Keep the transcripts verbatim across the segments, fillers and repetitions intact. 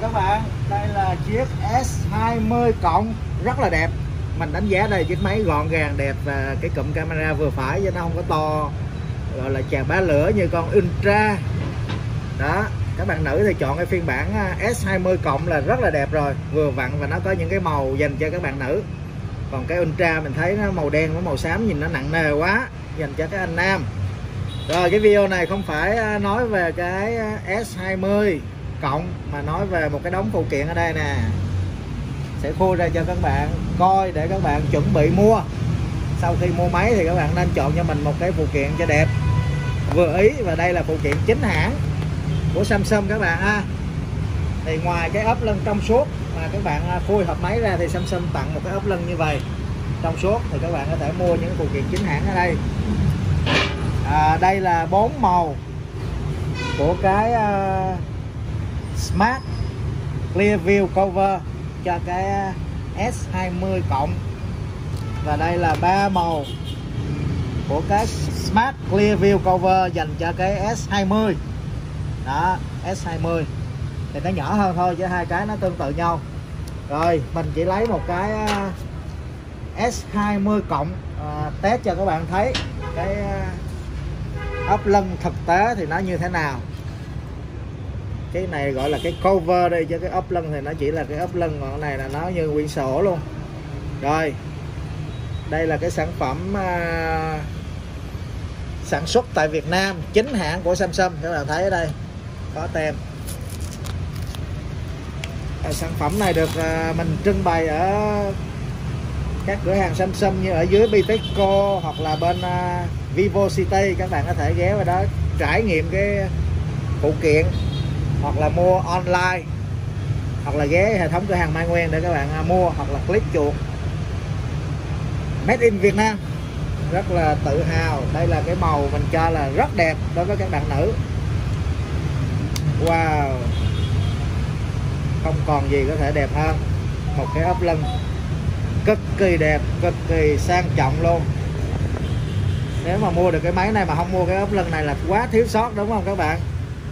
các bạn, đây là chiếc S hai mươi cộng rất là đẹp. Mình đánh giá đây chiếc máy gọn gàng đẹp và cái cụm camera vừa phải chứ nó không có to gọi là chà bá lửa như con Ultra. Đó, các bạn nữ thì chọn cái phiên bản S hai mươi cộng là rất là đẹp rồi, vừa vặn và nó có những cái màu dành cho các bạn nữ. Còn cái Ultra mình thấy nó màu đen với màu xám nhìn nó nặng nề quá, dành cho các anh nam. Rồi cái video này không phải nói về cái S hai mươi cộng mà nói về một cái đống phụ kiện ở đây nè. Sẽ khui ra cho các bạn coi để các bạn chuẩn bị mua. Sau khi mua máy thì các bạn nên chọn cho mình một cái phụ kiện cho đẹp, vừa ý. Và đây là phụ kiện chính hãng của Samsung các bạn ha. Thì ngoài cái ốp lưng trong suốt mà các bạn khui hộp máy ra thì Samsung tặng một cái ốp lưng như vậy trong suốt, thì các bạn có thể mua những phụ kiện chính hãng ở đây. À, đây là bốn màu của cái uh, Smart Clear View Cover cho cái S hai mươi cộng, và đây là ba màu của cái Smart Clear View Cover dành cho cái S hai mươi. Đó, S hai mươi thì nó nhỏ hơn thôi chứ hai cái nó tương tự nhau. Rồi mình chỉ lấy một cái uh, S hai mươi cộng uh, test cho các bạn thấy cái uh, ốp lưng thực tế thì nó như thế nào. Cái này gọi là cái cover đây, chứ cái ốp lưng thì nó chỉ là cái ốp lưng, còn cái này là nó như quyển sổ luôn. Rồi đây là cái sản phẩm uh, sản xuất tại Việt Nam, chính hãng của Samsung. Các bạn thấy ở đây có tem. À, sản phẩm này được uh, mình trưng bày ở các cửa hàng Samsung như ở dưới Bitexco hoặc là bên uh, Vivo City. Các bạn có thể ghé vào đó trải nghiệm cái phụ kiện, hoặc là mua online, hoặc là ghé hệ thống cửa hàng Mai Nguyên để các bạn uh, mua, hoặc là click chuột. Made in Việt Nam, rất là tự hào. Đây là cái màu mình cho là rất đẹp đối với các bạn nữ. Wow, không còn gì có thể đẹp hơn. Một cái ốp lưng cực kỳ đẹp, cực kỳ sang trọng luôn. Nếu mà mua được cái máy này mà không mua cái ốp lưng này là quá thiếu sót, đúng không các bạn?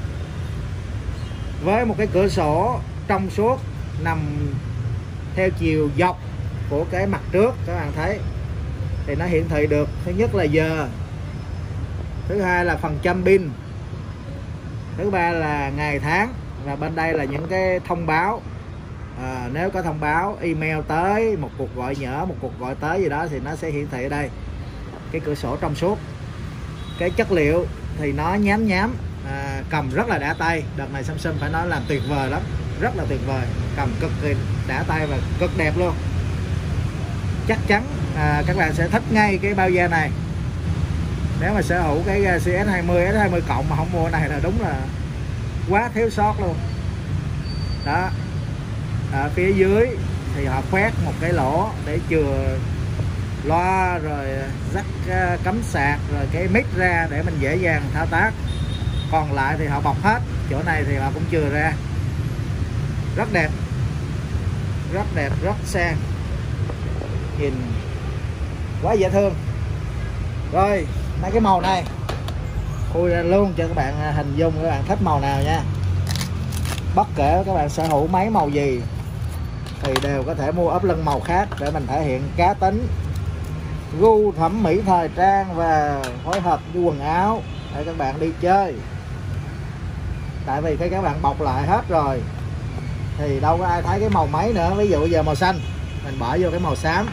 Với một cái cửa sổ trong suốt nằm theo chiều dọc của cái mặt trước, các bạn thấy thì nó hiển thị được, thứ nhất là giờ, thứ hai là phần trăm pin, thứ ba là ngày tháng, và bên đây là những cái thông báo. À, nếu có thông báo email tới, một cuộc gọi nhỡ, một cuộc gọi tới gì đó thì nó sẽ hiển thị ở đây. Cái cửa sổ trong suốt, cái chất liệu thì nó nhám nhám, à, cầm rất là đã tay. Đợt này Samsung phải nói làm tuyệt vời lắm, rất là tuyệt vời, cầm cực kỳ đã tay và cực đẹp luôn. Chắc chắn à, các bạn sẽ thích ngay cái bao da này. Nếu mà sở hữu cái S hai mươi, S hai mươi cộng mà không mua này là đúng là quá thiếu sót luôn. Đó, ở phía dưới thì họ khoét một cái lỗ để chừa loa, rồi rắc cắm sạc, rồi cái mic ra để mình dễ dàng thao tác. Còn lại thì họ bọc hết, chỗ này thì họ cũng chừa ra. Rất đẹp, rất đẹp, rất sang, nhìn quá dễ thương. Rồi mấy cái màu này khui ra luôn cho các bạn hình dung, các bạn thích màu nào nha. Bất kể các bạn sở hữu máy màu gì thì đều có thể mua ốp lưng màu khác để mình thể hiện cá tính, gu thẩm mỹ thời trang và phối hợp với quần áo để các bạn đi chơi. Tại vì khi các bạn bọc lại hết rồi thì đâu có ai thấy cái màu máy nữa. Ví dụ giờ màu xanh mình bỏ vô cái màu xám,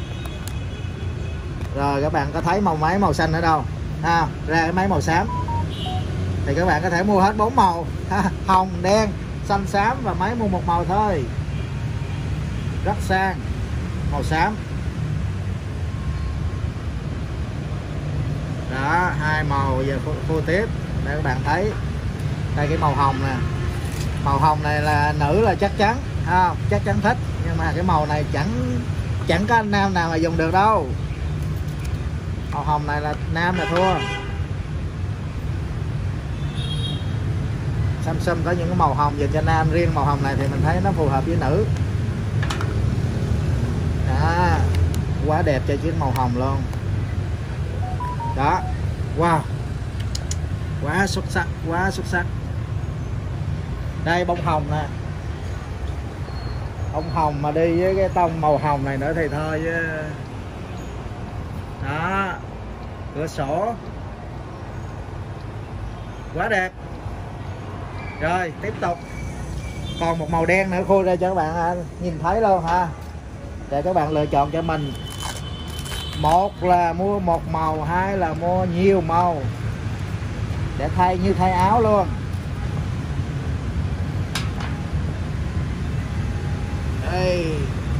rồi các bạn có thấy màu máy màu xanh ở đâu à, ra cái máy màu xám thì các bạn có thể mua hết bốn màu ha, hồng, đen, xanh, xám, và máy mua một màu thôi. Rất sang, màu xám. Đó, hai màu giờ phô tiếp để các bạn thấy. Đây cái màu hồng nè, màu hồng này là nữ là chắc chắn ha, chắc chắn thích, nhưng mà cái màu này chẳng chẳng có anh nam nào mà dùng được đâu. Màu hồng này là nam là thua. Samsung có những cái màu hồng dành cho nam, riêng màu hồng này thì mình thấy nó phù hợp với nữ. Đó, quá đẹp cho chiếc màu hồng luôn. Đó, wow, quá xuất sắc, quá xuất sắc. Đây bông hồng nè, Ông hồng mà đi với cái tông màu hồng này nữa thì thôi chứ. Đó, cửa sổ quá đẹp. Rồi tiếp tục còn một màu đen nữa khui ra cho các bạn nhìn thấy luôn ha, để các bạn lựa chọn cho mình. Một là mua một màu, hai là mua nhiều màu để thay như thay áo luôn. Đây,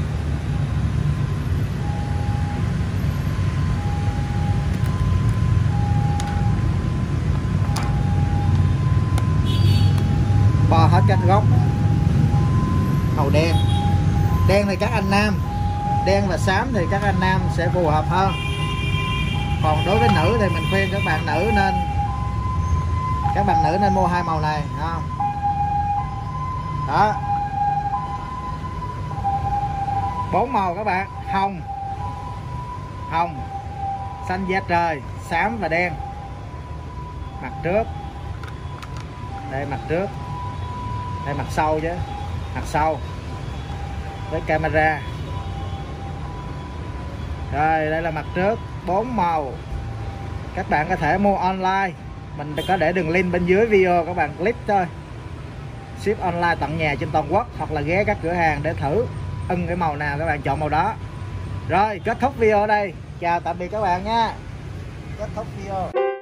bò hết các góc màu đen. Đen thì các anh nam, đen và xám thì các anh nam sẽ phù hợp hơn. Còn đối với nữ thì mình khuyên các bạn nữ nên các bạn nữ nên mua hai màu này ha. Đó, bốn màu các bạn: hồng, hồng, xanh da trời, xám và đen. Mặt trước, đây mặt trước, đây mặt sau chứ, mặt sau với camera. Rồi đây là mặt trước, bốn màu. Các bạn có thể mua online, mình có để đường link bên dưới video, các bạn click thôi. Ship online tận nhà trên toàn quốc, hoặc là ghé các cửa hàng để thử ưng cái màu nào các bạn chọn màu đó. Rồi kết thúc video ở đây, chào tạm biệt các bạn nha. Kết thúc video.